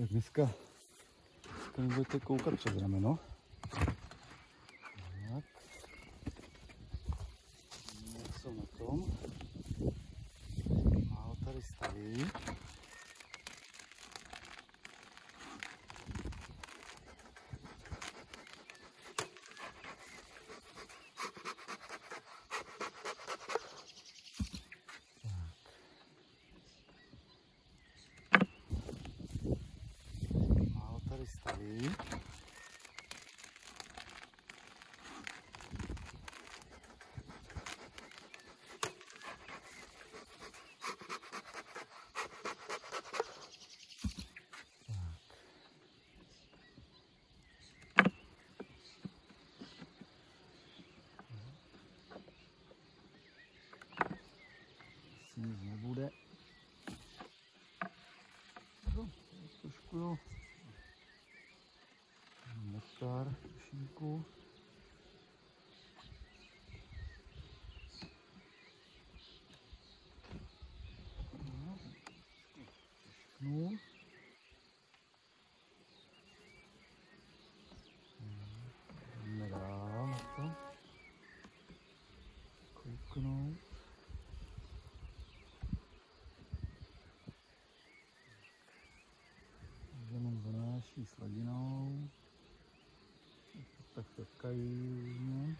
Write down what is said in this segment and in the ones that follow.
Tak dneska budete koukat přes rameno. Tak. Něco na tom. Málo tady staví. Staví. Asi nic nebude. Trošku jo. Nektar trošinku. Trošku. Jdeme dál na to. Kouknout. Jenom zanáší sladinou. Tak trkají různě.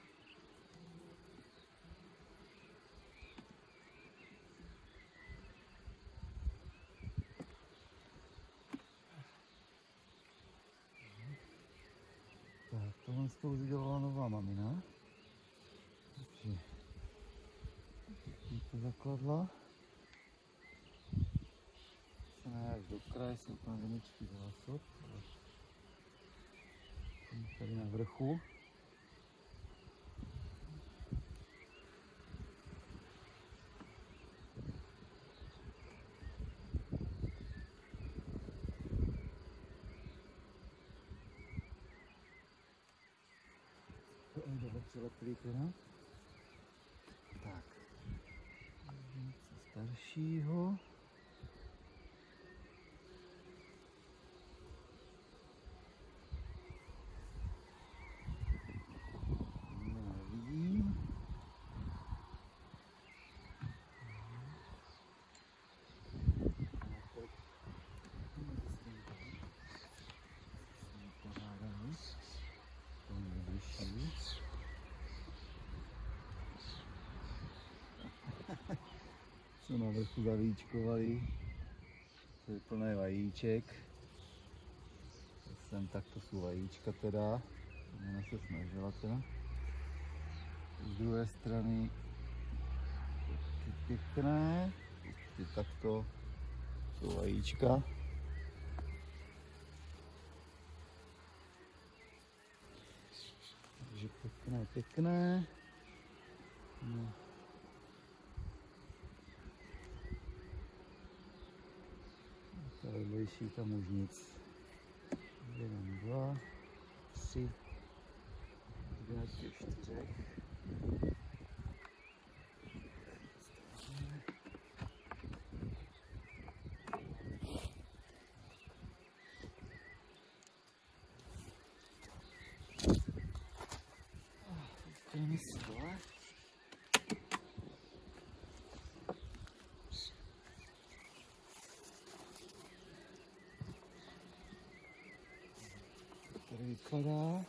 Tak, tohle z toho už udělala nová mamina. Takže to zakladla. Se ne až do kraje, jsou tam viničky zásob. Tady na vrchu. To je dobře přileplý teda. Tak. Něco staršího. Co na vrchu zavíčkovali, to je plné vajíček. Sem tak to jsou vajíčka teda, ona se snažila teda. Z druhé strany taky pěkné, takto jsou vajíčka. Takže pěkné, pěkné. No. Vedlejší tam už nic. 1, 2, 3, 4. Jdeme si dole. Tady vypadá.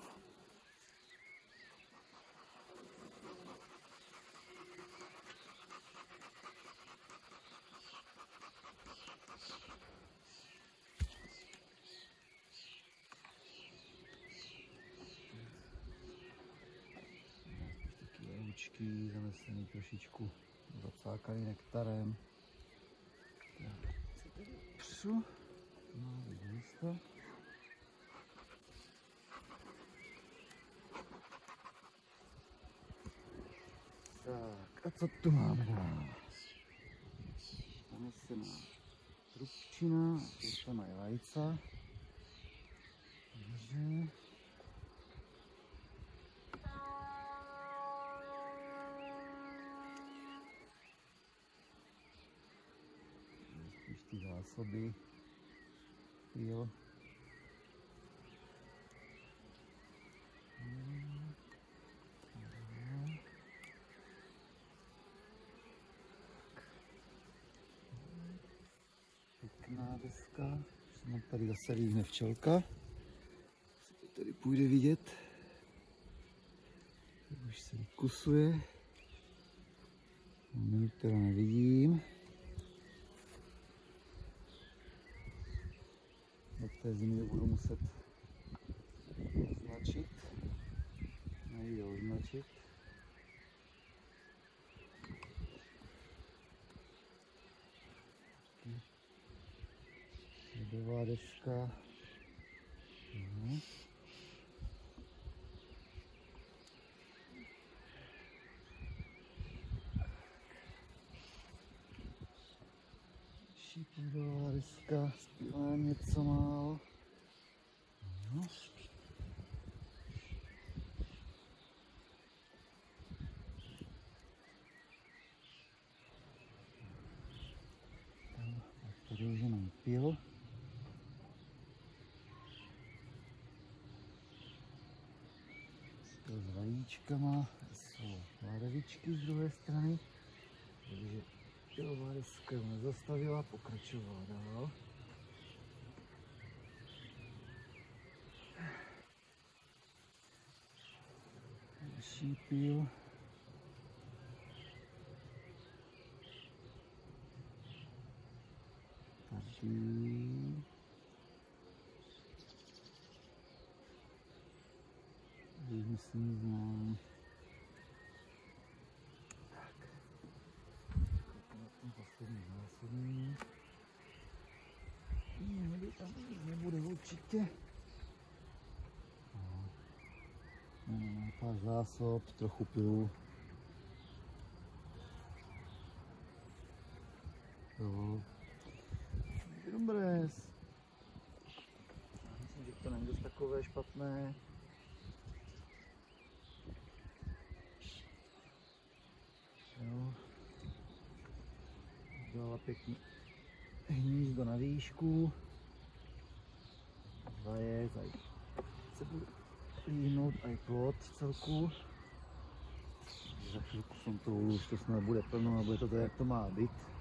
Taky vajíčky zanesený trošičku zacákaný nektarem. Tak, co tady přu? No, vidíš to? Tak, a co tu máme dál? Zanesená trubčina, tu mají vajca. Dobře. Spíš ty zásoby. šípil. Pěkná deska. Snad tady zase líhne včelka. Se to tady půjde vidět. Už se vykusuje. Minut teda nevidím. Do té zimy budu muset označit. Nejde označit. Sledová deska. Šípidová deska, zpívám něco málo. No. Tam tady už jenom pil. S vajíčkama, jsou ládevičky z druhé strany, takže pilová deska nezastavila, pokračovala dál. Další pil. Tady. Teď myslím znám. Tak. Na ten poslední zásobník. Někdy tam nebude určitě. Pár zásob, trochu pilu. Jo. Dobré. Myslím, že to není dost takové špatné. Jo. Dala pěkný hnízdo na výšku. Zajec, se bude líhnout i plot celku. Za chvilku jsem to už to snad bude plno a bude to tak, jak to má být.